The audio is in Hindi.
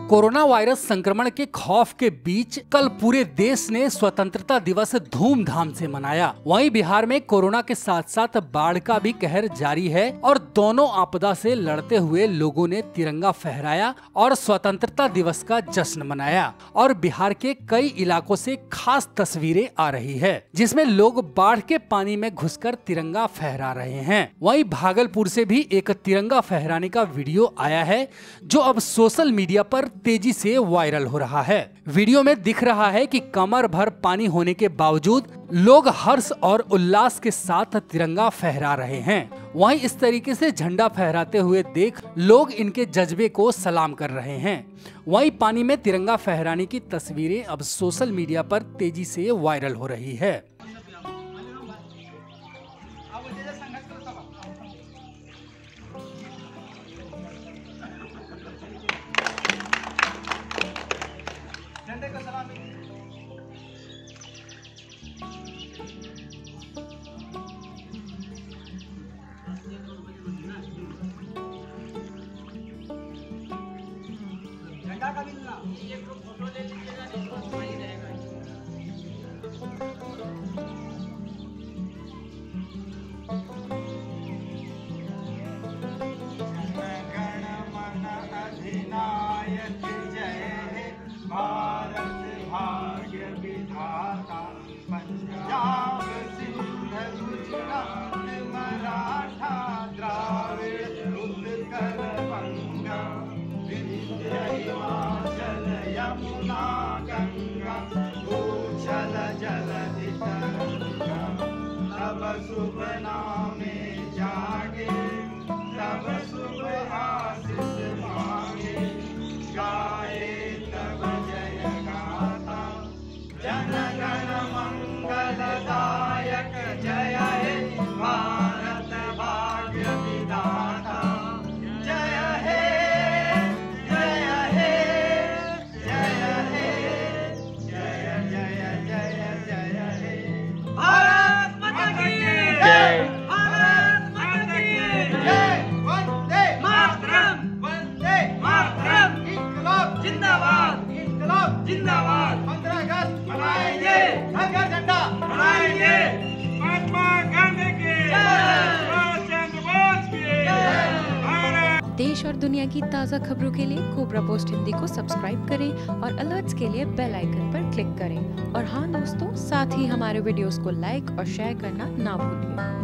कोरोना वायरस संक्रमण के खौफ के बीच कल पूरे देश ने स्वतंत्रता दिवस धूमधाम से मनाया। वहीं बिहार में कोरोना के साथ साथ बाढ़ का भी कहर जारी है और दोनों आपदा से लड़ते हुए लोगों ने तिरंगा फहराया और स्वतंत्रता दिवस का जश्न मनाया। और बिहार के कई इलाकों से खास तस्वीरें आ रही है जिसमें लोग बाढ़ के पानी में घुसकर तिरंगा फहरा रहे हैं। वहीं भागलपुर से भी एक तिरंगा फहराने का वीडियो आया है जो अब सोशल मीडिया पर तेजी से वायरल हो रहा है। वीडियो में दिख रहा है कि कमर भर पानी होने के बावजूद लोग हर्ष और उल्लास के साथ तिरंगा फहरा रहे हैं। वहीं इस तरीके से झंडा फहराते हुए देख लोग इनके जज्बे को सलाम कर रहे हैं। वहीं पानी में तिरंगा फहराने की तस्वीरें अब सोशल मीडिया पर तेजी से वायरल हो रही है। झंडे को सलामी। झंडा का मिलना एक फोटो ले लीजिएगा, नहीं तो वहीं रहेगा। भारत भाग्य विधाता, पंजाब सिंध गुजरात मराठा द्राविड़ उत्कल बंगा, विंध्य हिमाचल यमुना गंगा, उच्छल जलधि तरंगा। तब शुभ नामे जागे, तब शुभ आशीष मांगे, गाए तब जय गाथा, जन गण मंगलदायक जय हे भारत भाग्य विधाता। जय हे जय हे जय हे जय जय जय जय हे। भारत माता की जय, भारत माता की जय। वंदे मातरम, वंदे मातरम। इनकलाब जिंदाबाद, इनकलाब जिंदाबाद। 15 अगस्त मनाएंगे, हर झंडा मनाएंगे। महात्मा गांधी की जय, सुभाष चंद्र बोस की जय। देश और दुनिया की ताज़ा खबरों के लिए कोबरा पोस्ट हिंदी को सब्सक्राइब करें और अलर्ट्स के लिए बेल आइकन पर क्लिक करें। और हाँ दोस्तों, साथ ही हमारे वीडियोस को लाइक और शेयर करना ना भूलिए।